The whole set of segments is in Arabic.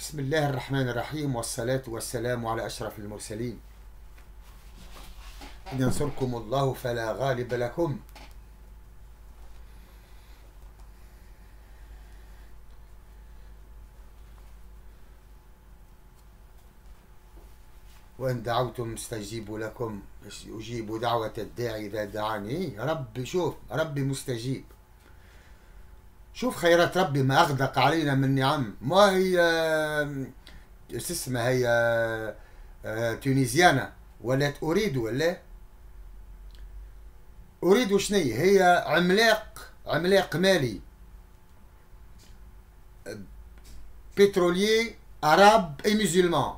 بسم الله الرحمن الرحيم، والصلاة والسلام على أشرف المرسلين. إن ينصركم الله فلا غالب لكم، وإن دعوتم استجيب لكم، أجيب دعوة الداعي إذا دعاني. ربي شوف، ربي مستجيب. شوف خيرات ربي ما أغدق علينا من نعم. ما هي اسمها هي تونيزيانا ولا أريد ولا أريد شني هي عملاق مالي بتروليي عرب اي مسلمان،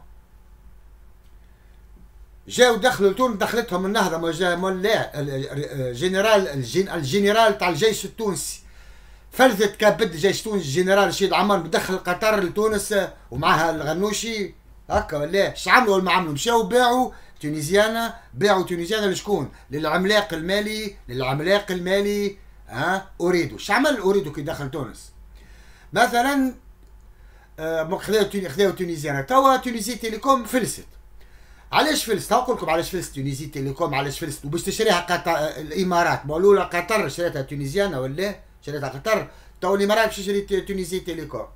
جاو دخلوا لتونس، دخلتهم النهضه. ما جا لا الجنرال تاع الجيش التونسي فلتت كابد جيش تونس، الجنرال رشيد عمار بدخل قطر لتونس ومعها الغنوشي هكا ولا اش عملوا؟ ما عملوا، مشاو باعوا تونيزيانا لشكون؟ للعملاق المالي اريدو. اش عمل اريدو كي دخل تونس؟ مثلا خذاو تونيزيانا، توا تونيزي تيليكوم فلست. علاش فلست؟ نقول لكم علاش فلست تونيزي تيليكوم، علاش فلست وباش تشريها قطر الامارات. قالوا لها قطر شريتها تونيزيانا ولا شريتها قطر، تو الامارات باش تشري تونيزي تيليكوم.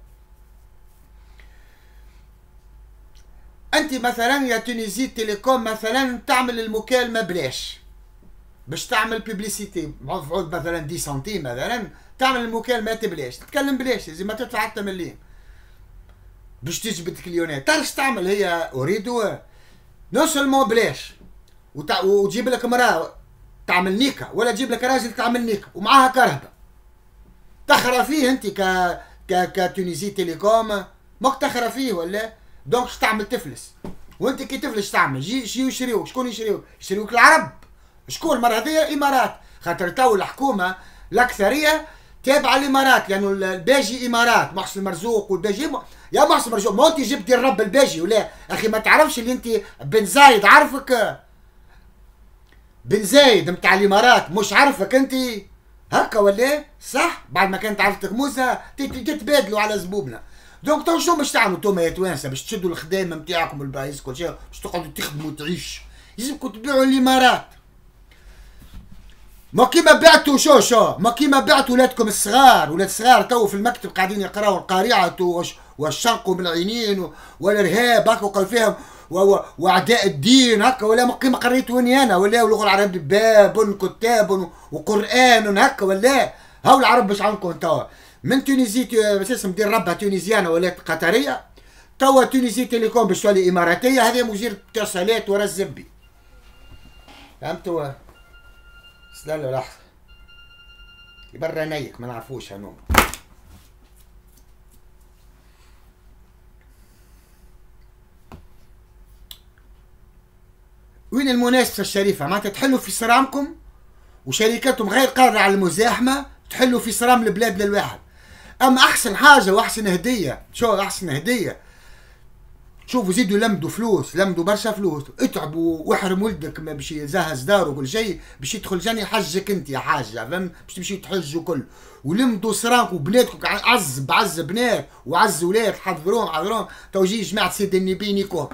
انت مثلا يا تونيزي تيليكوم مثلا تعمل المكالمه بلاش، باش تعمل بيبليسيتي مفعول مثلا 10 سنتيم، مثلا تعمل المكالمات بلاش، تتكلم بلاش، لازم ما تدفع حتى مليم باش تجبد كليونات. تعرف تعمل هي اريدو نو سولمون بلاش، وتجيب لك مراه تعمل نيكا، ولا تجيب لك راجل تعمل نيكا ومعاها كرهبه. تخرى فيه انت كتونيزي تيليكوم، ماك تخرى فيه ولا؟ دونك تعمل تفلس، وانت كي تفلس تعمل يجيو يشريوك. شكون يشريوك؟ العرب. شكون المرة هذيا؟ امارات، خاطر تو الحكومه الاكثريه تابعه الامارات، لانه الباجي امارات. محسن مرزوق والباجي يا محسن مرزوق، ما انت جبت الرب الباجي ولا اخي؟ ما تعرفش اللي انت بن زايد؟ عارفك بن زايد نتاع الامارات، مش عارفك انت هكا ولا صح؟ بعد ما كانت عرفتك موسى تتبادلوا على زبوبنا. دونك تو شنو باش تعملوا انتوما يا توانسه؟ باش تشدوا الخدامه نتاعكم والبايس كل شيء، باش تقعدوا تخدموا وتعيش، يلزمكم تبيعوا الامارات. ما كيما بعتوا ما كيما بعتوا ولادكم الصغار. ولاد الصغار تو في المكتب قاعدين يقراوا القارعه والشنق بالعينين والارهاب هكا وقال فيهم واعداء الدين هكا، ولا ما كيما قريتوا انا ولا اللغه العربيه باب كتاب وقران هكا ولا؟ هاو العرب باش عندكم توا من تونيزي باش دير ربها تونيزيانه ولا قطريه. توا تونيزي تيليكوم باش تولي اماراتيه، هذه مدير اتصالات ورا الزبي. فهمتوا؟ استنى لحظه برا نيك ما نعرفوش هنوم. وين المنافسه الشريفه؟ معناتها تحلوا في صرامكم وشركاتهم غير قادره على المزاحمه، تحلوا في صرام البلاد للواحد. اما احسن حاجه واحسن هديه، شو احسن هديه؟ شوفوا زيدوا لمدوا فلوس، لمدوا برشا فلوس، اتعبوا واحرم ولدك ما باش يزهز داره وكل شيء باش يدخل جاني يحجك انت يا حاجه، فهمت؟ باش تمشي تحج وكل، ولمدوا صرامكم وبناتكم بعز بنات وعز ولاد، حضروهم تو يجي جماعه سيد النبي نيكوهم.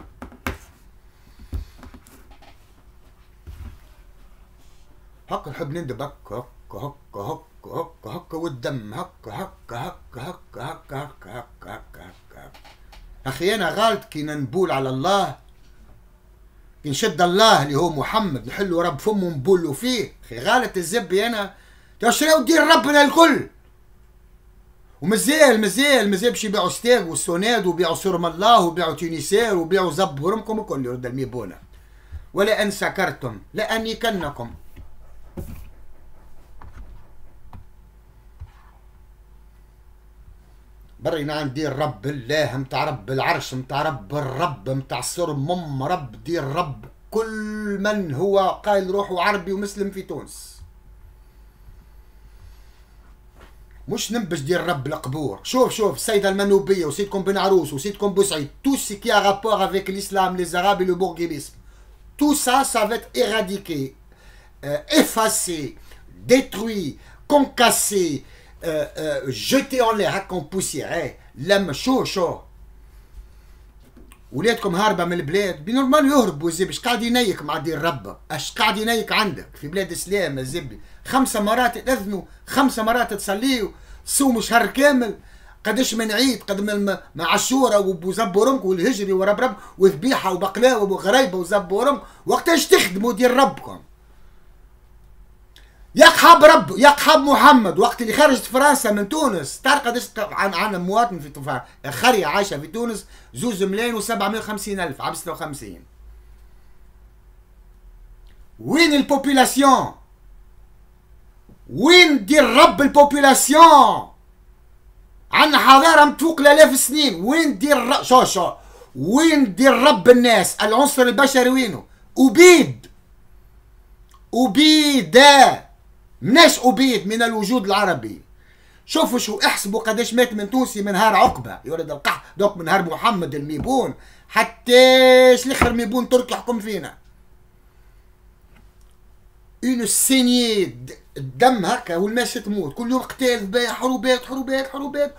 هكا نحب ندب هكا هكا والدم هكا اخي. انا غلط كي ننبول على الله، كي نشد الله اللي هو محمد نحلو رب فمه نبولو فيه. اخي غلط الزبي انا تشريو دين ربنا الكل. ومزيال باش يبيعوا ستيغ والسوناد وبيعوا سرم الله وبيعوا تونيسير وبيعوا زب ورمكم الكل يرد الميبونه. ولا ان سكرتم لانيكنكم. برينا ندير رب الله متاع رب العرش متاع الرب متاع السرم رب دير رب كل من هو قايل روحه عربي ومسلم في تونس. مش نبش دير رب القبور. شوف السيدة المنوبية وسيدكم بن عروس وسيدكم بوسعيد، tout ce qui a rapport avec l'islam, les arabes et le bourguibisme, tout ça va être éradiqué, effacé, détruit, concassé, jeté en l'air en poussière. لما شو ولادكم هاربه من البلاد بنورمال يهربوا الزبي. اش قاعد ينيك مع دين ربه؟ اش قاعد ينيك عندك في بلاد اسلام الزبي؟ 5 مرات تاذنوا، 5 مرات تصليوا، تصوموا شهر كامل. قداش من عيد، قد من عاشوره وزبورمك والهجري وربرب وذبيحه وبقلاوه وغريبه وزبورمك. وقتاش تخدموا دين ربكم؟ يقحب رب، يقحب محمد. وقت اللي خرجت فرنسا من تونس، تعرف قداش عن مواطن في خريه عايشه في تونس 2,750,000 عام 56. وين البوبولاسيون؟ وين دير رب البوبولاسيون؟ عندنا حضاره متفوق لالاف السنين. وين دير شو وين دير رب الناس؟ العنصر البشري وينه؟ أبيد، أبيد، مناش أبيد من الوجود العربي. شوفوا شو احسبوا قداش مات من تونسي من نهار عقبه يا ولد القح، دوك من نهار محمد الميبون حتى الاخر ميبون تركي يحكم فينا. اون سينيي الدم هكا والناس تموت كل يوم، قتال، ذبايح، حروبات حروبات حروبات.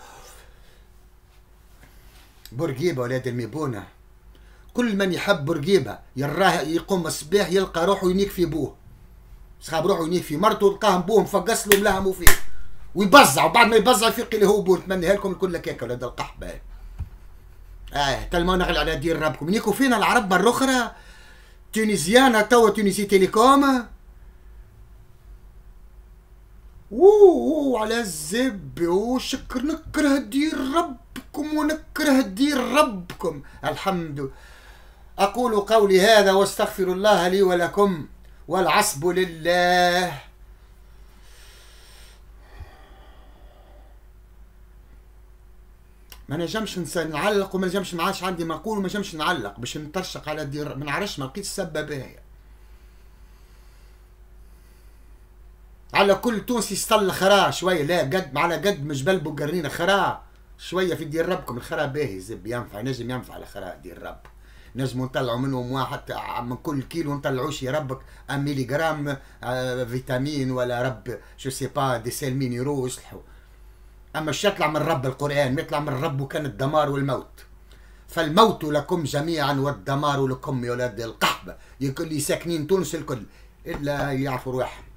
بورقيبه ولاد الميبونه، كل من يحب بورقيبه يراه يقوم الصباح يلقى روحه ينيك في بوه، صحاب روحه ينيك في مرته، لقاهم بوه مفقس له ملهموا فيه ويبزع، وبعد ما يبزع يفيق اللي هو بوه. نتمنيها لكم الكل هكاك ولاد القحبه. تلما نغل على دين ربكم. نيكو فينا العرب برا اخرى تونيزيانا توا تونيزي تيليكوم. على الزب وشكر. نكره دين ربكم ونكره دين ربكم. الحمد. أقول قولي هذا واستغفر الله لي ولكم والعصب لله. ما نجمش نعلق وما نجمش، ما عادش عندي مقول وما نجمش نعلق باش نطرشق على دير. ما نعرفش، ما لقيت السبه باهيه. على كل تونسي يستل خرا شويه، لا قد على قد مجبل بوقرنينا خرا شويه في دير ربكم. الخرا باهي زب، ينفع، نجم ينفع على خرا دير رب. نجموا نطلعوا منهم واحد من كل كيلو نطلعوا شي ربك 1 ميلي جرام فيتامين ولا رب شو سي با دي سيل مينيرو يصلحوا. اما الشي يطلع من رب القران، ما يطلع من رب كان الدمار والموت. فالموت لكم جميعا والدمار لكم يا ولاد القحبه. اللي ساكنين تونس الكل الا يعرفوا روحهم.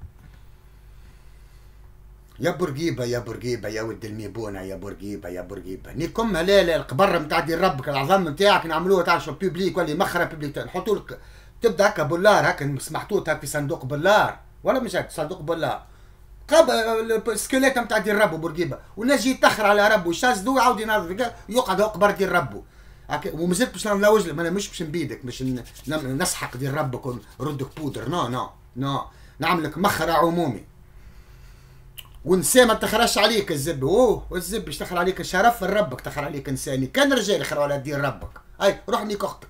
يا بورقيبه يا بورقيبه يا ولد الميبونه، يا بورقيبه يا بورقيبه. نيكم لا القبر نتاع دير ربك العظم نتاعك نعملوها تاع شو بيبليك ولا مخره بيبليك، نحطوا لك تبدا هكا بولار هكا محطوط هكا في صندوق بولار ولا مش هكا صندوق بولار السكيليت نتاع دير ربو بورقيبه، والناس يجي يتاخر على ربو شازدو يعاود يناظر يقعد قبر دير ربو. ومازلت باش نلوج، انا مش باش نبيدك باش نسحق دير ربك ونردك بودر. نو نعملك مخره عمومي. ونساء ما تخرجش عليك الزب. والزب باش تخر عليك شرف ربك، تخر عليك انساني. كان رجال يخروا على دين ربك. اي روح نيك اختك.